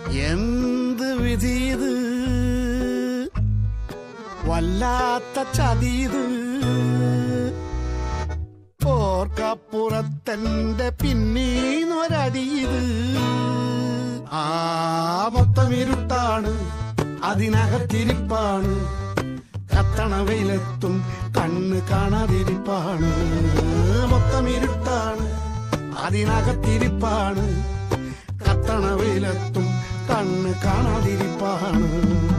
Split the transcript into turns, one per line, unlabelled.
എന്ത് വിധിയത് വല്ലാത്ത ചതിയത് ഓർക്കപ്പുറത്തെന്റെ പിന്നീന്നൊരടിയത് ആ മൊത്തം ഇരുട്ടാണ് അതിനകത്തിരിപ്പാണ് കത്തണ വെയിലെത്തും കണ്ണ് കാണാതിരിപ്പാണ് മൊത്തം ഇരുട്ടാണ് അതിനകത്തിരിപ്പാണ് കത്തണ വെയിലെത്തും കണ്ണ് കാണാതിരിപ്പാണ്